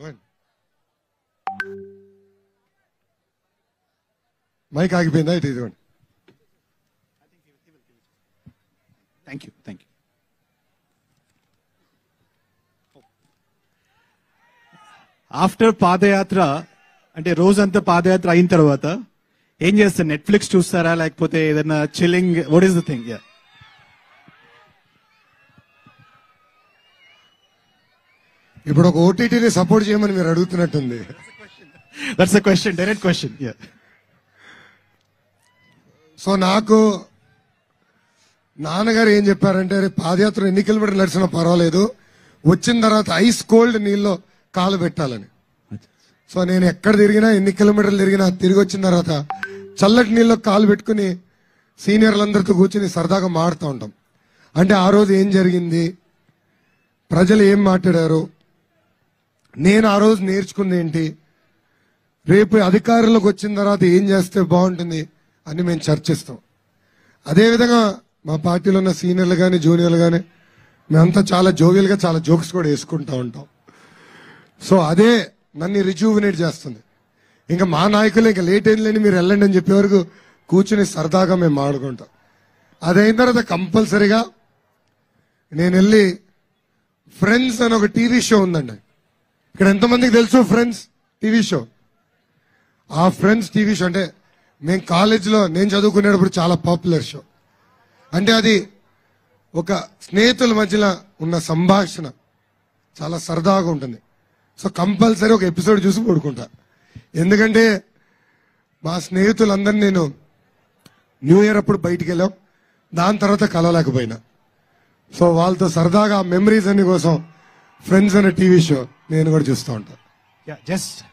Mic ఆగిపోయిందా? ఇటు ఇదిగోండి. Thank you. After పాదయాత్ర అంటే రోజంతా పాదయాత్ర అయిన తర్వాత ఏం చేస్తారు? నెట్ఫ్లిక్స్ చూస్తారా లేకపోతే ఏదైనా chilling? What is the thing? ఇప్పుడు ఒక ఓటీటీని సపోర్ట్ చేయమని మీరు అడుగుతున్నట్టుంది. That's a question, direct question. So నాకు నాన్నగారు ఏం చెప్పారంటే, పాదయాత్ర ఎన్ని కిలోమీటర్లు నడిచినా పర్వాలేదు, వచ్చిన తర్వాత ఐస్ కోల్డ్ నీళ్ళలో కాలు పెట్టాలని. సో నేను ఎక్కడ తిరిగినా, ఎన్ని కిలోమీటర్లు తిరిగినా, తిరిగి వచ్చిన తర్వాత చల్లటి నీళ్ళలో కాలు పెట్టుకుని సీనియర్లందరితో కూర్చుని సరదాగా మాడుతూ ఉంటాం. అంటే ఆ రోజు ఏం జరిగింది, ప్రజలు ఏం మాట్లాడారు, నేను ఆ రోజు నేర్చుకుంది ఏంటి, రేపు అధికారంలోకి వచ్చిన తర్వాత ఏం చేస్తే బాగుంటుంది అని మేము చర్చిస్తాం. అదేవిధంగా మా పార్టీలో ఉన్న సీనియర్లు కానీ జూనియర్లు కానీ మేమంతా చాలా జోవియల్గా చాలా జోక్స్ కూడా వేసుకుంటూ ఉంటాం. సో అదే నన్ను రిజ్యూవినేట్ చేస్తుంది. ఇంకా మా నాయకులు ఇంకా లేట్ ఏం లేని మీరు వెళ్ళండి అని చెప్పే వరకు కూర్చుని సరదాగా మేము ఆడుకుంటాం. అదైన తర్వాత కంపల్సరీగా నేను వెళ్ళి ఫ్రెండ్స్ అని ఒక టీవీ షో ఉందండి. ఇక్కడ ఎంతమందికి తెలుసు ఫ్రెండ్స్ టీవీ షో? ఆ ఫ్రెండ్స్ టీవీ షో అంటే మేము కాలేజీలో నేను చదువుకునేటప్పుడు చాలా పాపులర్ షో. అంటే అది ఒక స్నేహితుల మధ్యలో ఉన్న సంభాషణ చాలా సరదాగా ఉంటుంది. సో కంపల్సరీ ఒక ఎపిసోడ్ చూసి పడుకుంటా. ఎందుకంటే మా స్నేహితులందరినీ నేను న్యూ ఇయర్ అప్పుడు బయటికి వెళ్ళాం, దాని తర్వాత కలవలేకపోయినా. సో వాళ్ళతో సరదాగా మెమరీస్ అన్ని కోసం ఫ్రెండ్స్ అనే టీవీ షో నేను కూడా చూస్తూ ఉంటాను. జస్ట్